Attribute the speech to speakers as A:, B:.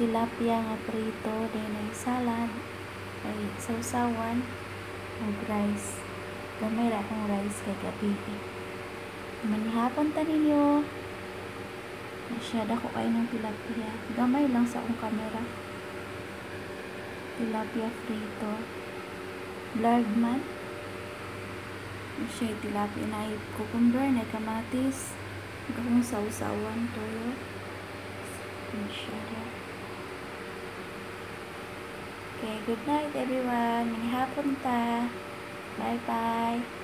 A: tilapia nga prito, then ay salad, ay sausawan, ug rice. Gamay ra akong rice kay gabi. Manihapon ta ninyo. Masyada ko kayo ng tilapia. Gamay lang sa akong camera. Tilapia frito. Blurred man. Siya tilapia na cucumber, na kamatis. Gawang sausawan, toyo. Masyada. Okay, good night everyone. Manihapon ta. Bye-bye.